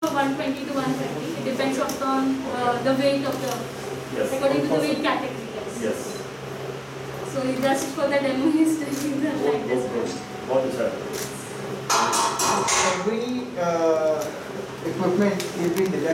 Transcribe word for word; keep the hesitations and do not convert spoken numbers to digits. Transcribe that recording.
one twenty to one thirty. It depends upon uh, the weight of the, Yes. according to the weight category. Yes. Yes. So just for the demo, he's doing the What, like this. what, what is that? Every uh, equipment will be designed